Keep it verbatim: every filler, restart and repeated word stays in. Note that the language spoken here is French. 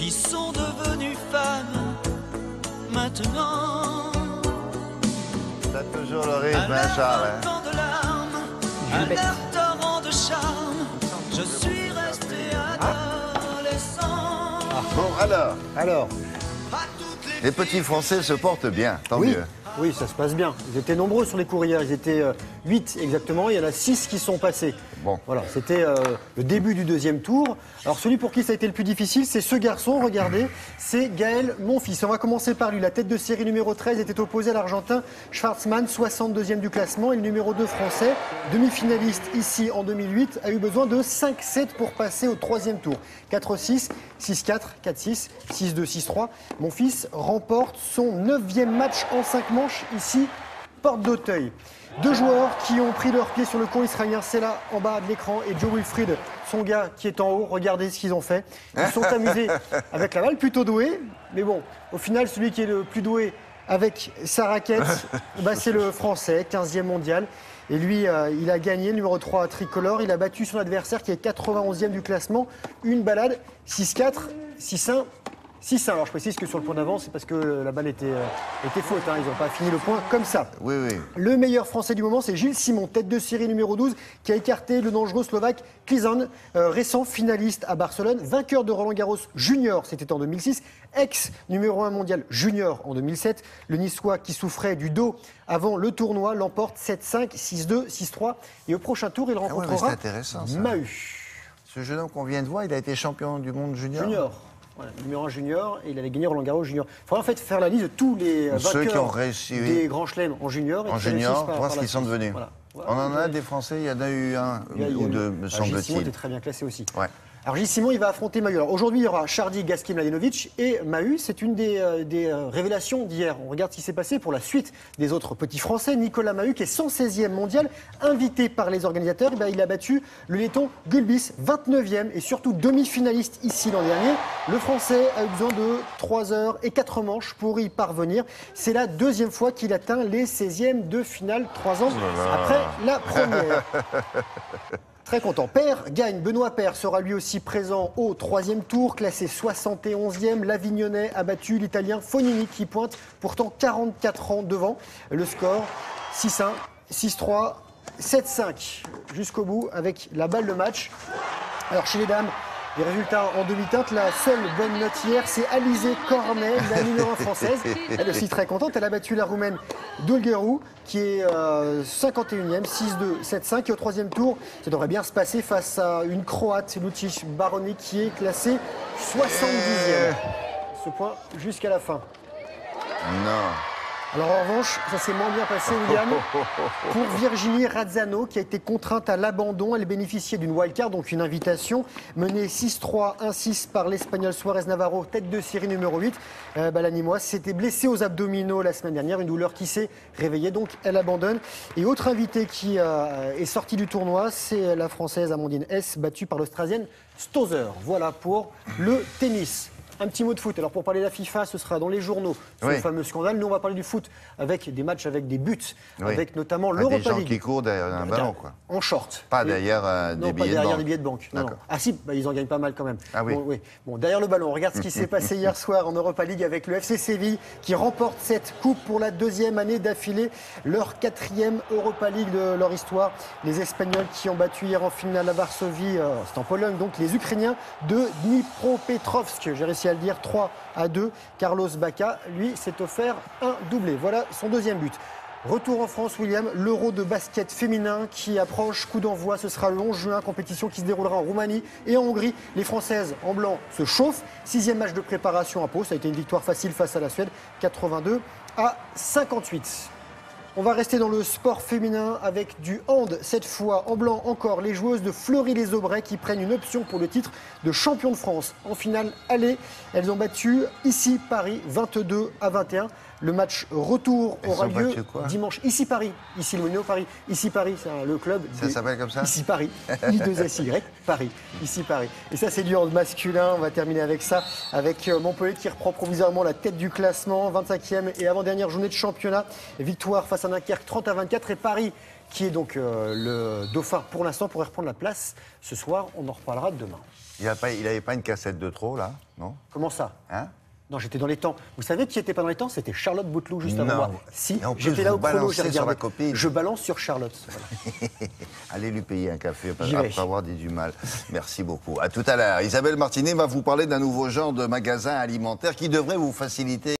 qui sont devenues femmes maintenant. T'as toujours le rythme, hein, Charles, hein. Temps de larmes, un air torrent de charme, je suis resté adolescent. Ah. Bon, alors, Alors, les petits Français se portent bien, tant oui, mieux. oui, ça se passe bien. Ils étaient nombreux sur les courriers, ils étaient euh, huit exactement, il y en a six qui sont passés. Bon. Voilà, c'était euh, le début du deuxième tour. Alors celui pour qui ça a été le plus difficile, c'est ce garçon, regardez, c'est Gaël Monfils. On va commencer par lui. La tête de série numéro treize était opposée à l'Argentin Schwarzmann, soixante-deuxième du classement. Et le numéro deux français, demi-finaliste ici en deux mille huit, a eu besoin de cinq sept pour passer au troisième tour. quatre six, six quatre, quatre six, six deux, six trois. Monfils remporte son neuvième match en cinq manches ici, porte d'Auteuil. Deux joueurs qui ont pris leur pied sur le court israélien, c'est là en bas de l'écran, et Joe Wilfried, son gars qui est en haut. Regardez ce qu'ils ont fait. Ils sont amusés avec la balle, plutôt doué. Mais bon, au final, celui qui est le plus doué avec sa raquette, bah, c'est le français, quinzième mondial. Et lui, euh, il a gagné, le numéro trois tricolore. Il a battu son adversaire qui est quatre-vingt-onzième du classement. Une balade, six quatre, six un. six un. Alors je précise que sur le point d'avance, c'est parce que la balle était, euh, était faute. Hein. Ils n'ont pas fini le point comme ça. Oui, oui. Le meilleur français du moment, c'est Gilles Simon, tête de série numéro douze, qui a écarté le dangereux slovaque Klizan, euh, récent finaliste à Barcelone, vainqueur de Roland Garros junior, c'était en deux mille six, ex numéro un mondial junior en deux mille sept. Le Niçois qui souffrait du dos avant le tournoi l'emporte sept cinq, six deux, six trois. Et au prochain tour, il rencontrera ah ouais, Mahut. Ce jeune homme qu'on vient de voir, il a été champion du monde junior. Junior. Voilà, numéro un junior, et il avait gagné Roland Garros junior. Il faudrait en fait faire la liste de tous les Ceux vainqueurs qui ont réussi, oui. des grands chelems en junior. Et En qui junior, par- voir par ce la qu'ils sont suite. devenus. Voilà. Voilà. On en a des Français, il y en a eu un Il y a- il y a ou eu- deux, me Ah, Gilles Simon semble-t-il. était très bien classé aussi. Ouais. Alors Gilles Simon, il va affronter Mahut. Alors aujourd'hui, il y aura Chardy, Gasquet, Mladenovic et Mahut. C'est une des, euh, des euh, révélations d'hier. On regarde ce qui s'est passé pour la suite des autres petits Français. Nicolas Mahut, qui est cent seizième mondial, invité par les organisateurs, eh bien, il a battu le letton Gulbis, vingt-neuvième et surtout demi-finaliste ici l'an dernier. Le Français a eu besoin de trois heures et quatre manches pour y parvenir. C'est la deuxième fois qu'il atteint les seizièmes de finale, trois ans après la première. Très content. Père gagne. Benoît Paire sera lui aussi présent au troisième tour, classé soixante et onzième. L'Avignonnais a battu l'Italien Fognini qui pointe pourtant quarante-quatre ans devant. Le score six un, six trois, sept cinq jusqu'au bout avec la balle de match. Alors chez les dames, les résultats en demi-teinte, la seule bonne note hier, c'est Alizé Cornet, la numéro un française. Elle aussi très contente, elle a battu la Roumaine Dulgeru, qui est euh, cinquante et unième, six deux, sept cinq. Et au troisième tour, ça devrait bien se passer face à une Croate, Lucic Baroni, qui est classée soixante-dixième. Ce point jusqu'à la fin. Non. Alors en revanche, ça s'est moins bien passé, William, pour Virginie Razzano, qui a été contrainte à l'abandon. Elle bénéficiait d'une wildcard, donc une invitation, menée six trois, un six par l'Espagnol Suarez Navarro, tête de série numéro huit. Euh, bah, la Nîmoise s'était blessée aux abdominaux la semaine dernière, une douleur qui s'est réveillée, donc elle abandonne. Et autre invitée qui euh, est sortie du tournoi, c'est la Française Amandine Hess, battue par l'Australienne Stosur. Voilà pour le tennis. Un petit mot de foot. Alors pour parler de la FIFA, ce sera dans les journaux, ce Oui. fameux scandale. Nous, on va parler du foot avec des matchs avec des buts, Oui. avec notamment Ah, l'Europa des gens League. qui courent derrière un ballon, quoi. En short. Pas Et- derrière euh, non, des pas billets de derrière banque. des billets de banque. Non, non. D'accord. Ah si, bah, ils en gagnent pas mal quand même. Ah oui. Bon, oui. Bon, derrière le ballon, on regarde ce qui s'est passé hier soir en Europa League avec le F C Séville qui remporte cette coupe pour la deuxième année d'affilée, leur quatrième Europa League de leur histoire. Les Espagnols qui ont battu hier en finale à Varsovie, euh, c'est en Pologne, donc les Ukrainiens de Dnipropetrovsk, j'ai réussi à le dire, trois à deux. Carlos Bacca, lui, s'est offert un doublé. Voilà son deuxième but. Retour en France, William, l'Euro de basket féminin qui approche. Coup d'envoi, ce sera le onze juin, compétition qui se déroulera en Roumanie et en Hongrie. Les Françaises en blanc se chauffent. Sixième match de préparation à Pau. Ça a été une victoire facile face à la Suède, quatre-vingt-deux à cinquante-huit. On va rester dans le sport féminin avec du hand, cette fois en blanc encore. Les joueuses de Fleury-les-Aubrais qui prennent une option pour le titre de champion de France. En finale, aller, elles ont battu ici Paris vingt-deux à vingt et un. Le match retour Elles aura ont lieu battu quoi dimanche. Ici Paris, ici le Mono Paris, ici Paris, c'est un- le club. Ça des- s'appelle comme ça Ici Paris, I deux S Y, Paris, ici Paris. Et ça c'est du hand masculin, on va terminer avec ça, avec euh, Montpellier qui reprend provisoirement la tête du classement, vingt-cinquième et avant-dernière journée de championnat. Victoire face à Dunkerque trente à vingt-quatre et Paris qui est donc euh, le dauphin pour l'instant, pourrait reprendre la place ce soir. On en reparlera demain. Il n'avait pas une cassette de trop, là, non? Comment ça? Hein? Non, j'étais dans les temps. Vous savez qui était pas dans les temps? C'était Charlotte Bouteloup, juste avant Non. moi. Si, Et en plus, j'étais là vous au chrono, balancez j'ai sur regardé. la copine. Je balance sur Charlotte. Voilà. Allez lui payer un café J'y après vais. avoir dit du mal. Merci beaucoup. À tout à l'heure. Isabelle Martinet va vous parler d'un nouveau genre de magasin alimentaire qui devrait vous faciliter